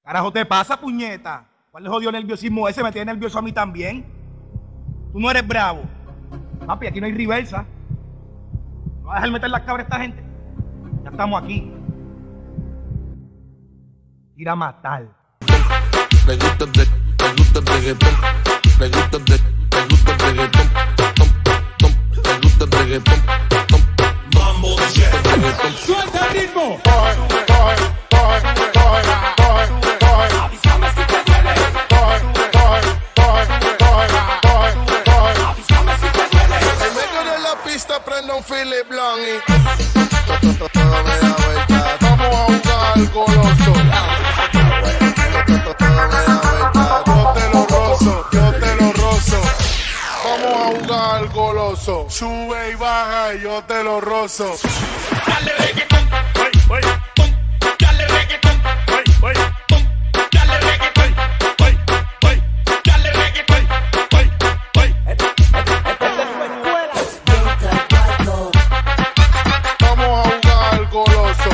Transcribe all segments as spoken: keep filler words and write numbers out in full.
Carajo te pasa, puñeta. ¿Cuál es jodido nerviosismo ese? Me tiene nervioso a mí también. Tú no eres bravo. Papi, aquí no hay reversa. ¿No vas a dejar meter las cabras a esta gente? Ya estamos aquí. Ir a matar. Me gusta el reggaetón, me gusta el reggaetón, me gusta el reggaetón, me gusta el reggaetón. Mambo reggaetón. ¡Suelta el ritmo! Coge, coge, coge, coge, coge, coge. Avísame si te duele. Coge, coge, coge, coge, coge, coge. Avísame si te duele. En medio de la pista prende un Philip Blanc y todo me da vuelta. Vamos a jugar goloso. Todo me da vuelta. Yo te lo rozo, yo te lo rozo. Vamos a jugar goloso. Sube y baja y yo te lo rozo. Dale reggaetón, ay, ay, pum. Dale reggaetón, ay, ay, pum. Dale reggaetón, ay, ay. Dale reggaetón, ay, ay. Vamos a jugar goloso.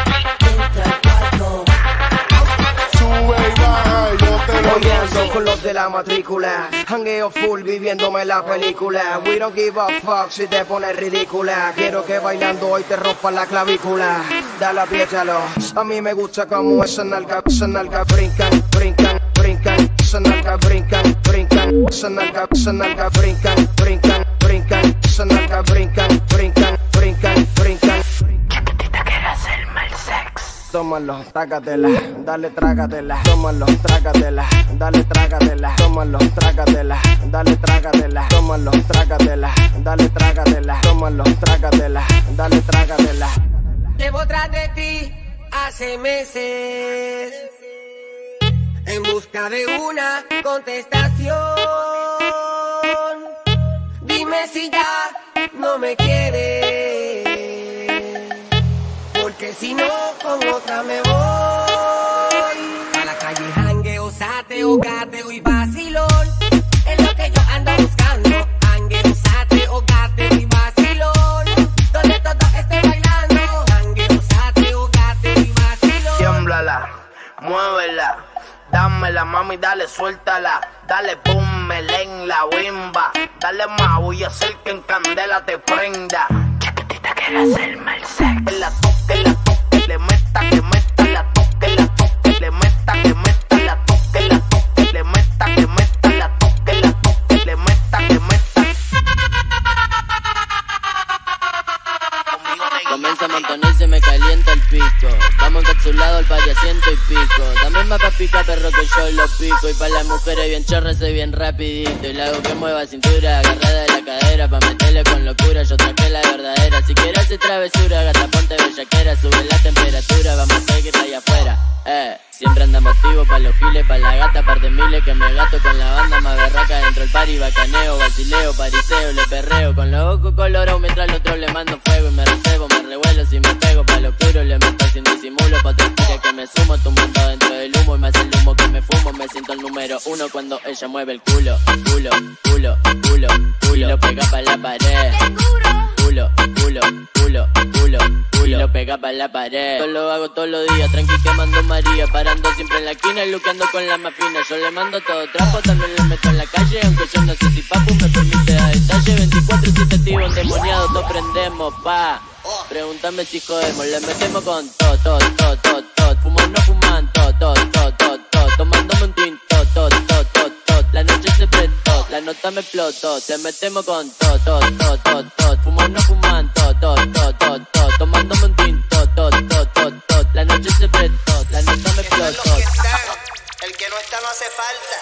Sube y baja y yo te lo Follando rozo. con los de la matrícula, jangueo full viviéndome la película. We don't give a fuck si te pones ridícula. Quiero que bailando hoy te rompa la clavícula. Dale, apriétalo. A mí me gusta como esa nalga, esa nalga brincan, brincan, brincan. Esa nalga brincan, brincan. Esa nalga, esa nalga brincan, brincan, brincan. Esa nalga brincan, brincan, brincan, brincan. Tómalo, trágatela, dale, trágatela. Tómalo, trágatela, dale, trágatela. Tómalo, trágatela, dale, trágatela. Tómalo, trágatela, dale, trágatela. Tómalo, trágatela, dale, trágatela. Llevo tras de ti hace meses en busca de una contestación. Dime si ya no me quieres, porque si no, con otra me voy. A la calle jangueo, sateo, gateo y vacilón. Es lo que yo ando buscando. Jangueo, sateo, gateo y vacilón. Donde todo esté bailando. Jangueo, sateo, gateo y vacilón. Tiémblala, muévela, dámela mami, dale, suéltala. Dale, pum, en la bimba. Dale más, voy a hacer que en candela te prenda. Chiquitita, quiero hacerme el sexo. La toque, la toque, le meta, que meta, la toque, la toque, le meta, que meta, la toque, la toque, le meta, que meta, la toque, la toque, le meta, que meta. Comienza a montonar y se me calienta el pico. Vamos encapsulado al pari a ciento y pico. También va pa' picar perro que yo lo pico. Y pa' las mujeres bien chorras soy bien rapidito. Y le hago que mueva cintura, agarrada de la cadera. Pa' meterle con locura, yo traje la verdadera. Si quieres hacer travesura, gata ponte bellaquera. Sube la temperatura, vamos a seguir allá afuera. Eh, siempre andamos activos pa' los giles, pa' la gata, par de miles. Que me gato con la banda más berraca dentro del party. Bacaneo, vacileo, pariseo, le perreo. Con los ojos colorados mientras al otro le mando fuego. Y me recebo, me revuelo si me pego pa' lo oscuro. Le meto sin disimulo pa' otra tira que me sumo. Tumbando dentro del humo y me hace el humo que me fumo. Me siento el número uno cuando ella mueve el culo. Culo, culo, culo, culo. Y lo pega pa' la pared. Culo, culo, culo, culo, culo. Y lo pega pa' la pared. Yo lo hago todos los días, tranqui quemando María. Parando siempre en la esquina y luqueando con la más fina. Yo le mando todo trapo, también le meto en la calle. Aunque yo no sé si papu me permite dar detalle. veinticuatro siete activo, endemoniado, todos prendemos, pa. Pregúntame si jodemos, le metemos con todo, todo, todo, todo, todo. Fuman, no fuman, todo, todo, todo, todo, todo. Tomándome un tinto, todo, todo, todo, todo. La noche se prestó, la nota me explotó. Te metemos con todo, todo, todo, todo, todo. Fuman, no fuman, todo, todo, todo, todo, todo. Tomándome un tinto, todo, todo, todo, todo. La noche se prestó, la nota me explotó. El que no está no hace falta.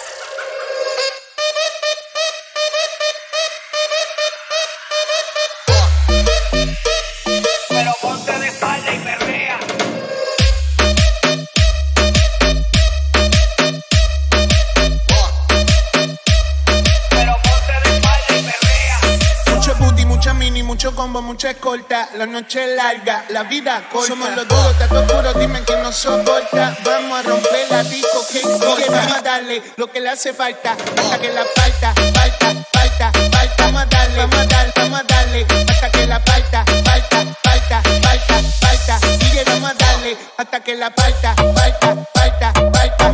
Pero ponte de espalda y perrea. Pero ponte de espalda y perrea. Mucho booty, mucha mini, mucho combo, mucha escolta. La noche es larga, la vida corta. Somos los duros, te oscuros, dime quién nos soporta. Vamos a romper la disco, que corta. Vamos a darle lo que le hace falta. Hasta que la falta, falta, falta, falta. Vamos a darle, vamos a darle, vamos a darle. Hasta que la falta, falta, falta, falta, falta. Sigue, vamos a darle hasta que la falta, falta, falta, falta.